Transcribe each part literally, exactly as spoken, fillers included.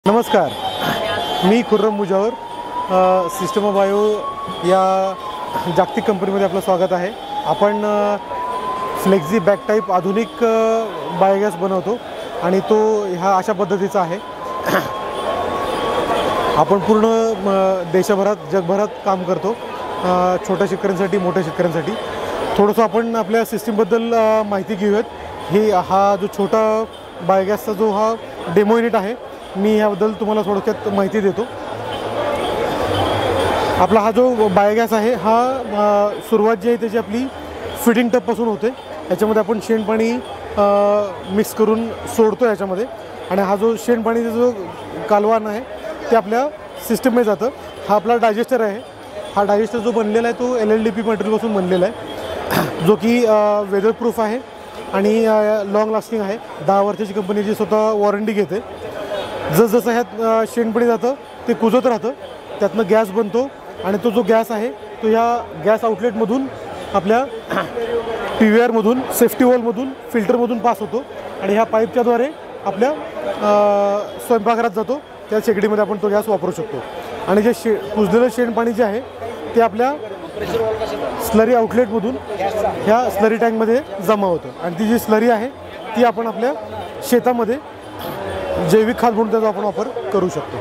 नमस्कार, मी Khurram Mujawar system of bio या जागतिक कंपनीमध्ये आपलं स्वागत आहे। आपण फ्लेक्झी बॅग टाईप आधुनिक बायोगॅस बनवतो आणि तो ह्या अशा पद्धतीचा आहे। आपण पूर्ण देशभरात जगभरात काम करतो, छोट्या शेतकऱ्यांसाठी मोठ्या शेतकऱ्यांसाठी। थोडंसं आपण आपल्या सिस्टीमबद्दल माहिती घेऊयात। ही हा जो छोटा बायोगॅसचा जो हा डेमो युनिट आहे, मी याबद्दल तुम्हाला थोडक्यात माहिती देतो। आपला हा जो बायोगॅस आहे हा सुरुवात जी आहे त्याची आपली फिडिंग टबपासून होते। याच्यामध्ये आपण शेणपाणी मिक्स करून सोडतो याच्यामध्ये, आणि हा जो शेणपाणीचा जो कालवान आहे ते आपल्या सिस्टममध्ये जातं। हा आपला डायजेस्टर आहे। हा डायजेस्टर जो बनलेला आहे तो एल एल डी पी मटेरियलपासून बनलेला आहे, जो की वेदर प्रूफ आहे आणि लॉंग लास्टिंग आहे। दहा वर्षाची कंपनीची स्वतः वॉरंटी घेते। जसजसं ह्यात शेणपाणी जातं ते कुजत राहतं, त्यातनं गॅस बनतो आणि तो जो गॅस आहे तो या गॅस आउटलेटमधून आपल्या पी व्ही आरमधून सेफ्टी वॉलमधून फिल्टरमधून पास होतो आणि ह्या पाईपच्याद्वारे आपल्या स्वयंपाकघरात जातो। त्या शेगडीमध्ये आपण तो गॅस वापरू शकतो। आणि जे शे कुजलेलं शेणपाणी जे आहे ते आपल्या स्लरी आउटलेटमधून ह्या स्लरी टँकमध्ये जमा होतं आणि ती जी स्लरी आहे ती आपण आपल्या शेतामध्ये जैविक खाद म्हणून त्याचा आपण वापर करू शकतो।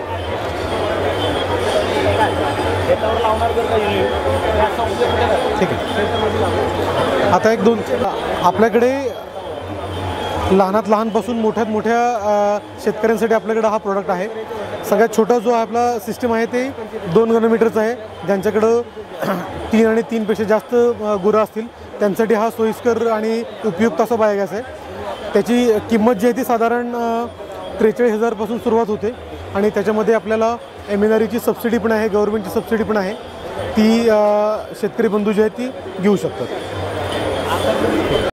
ठीक आहे, आता एक दोन आपल्याकडे लहानात लहानपासून मोठ्यात मोठ्या शेतकऱ्यांसाठी आपल्याकडे हा प्रोडक्ट आहे। सगळ्यात छोटा जो आपला सिस्टम आहे ते दोन घनमीटरचा आहे। ज्यांच्याकडं तीन आणि तीनपेक्षा जास्त गुरं असतील त्यांच्यासाठी हा सोयीस्कर आणि उपयुक्त असा बायोगॅस आहे। त्याची किंमत जी आहे ती साधारण त्रेचाळीस हजारपासून सुरुवात होते आणि त्याच्यामध्ये आपल्याला एम एन आर ईची सबसिडी पण आहे, गव्हर्नमेंटची सबसिडी पण आहे। ती शेतकरी बंधू जे आहेत ती घेऊ शकतात।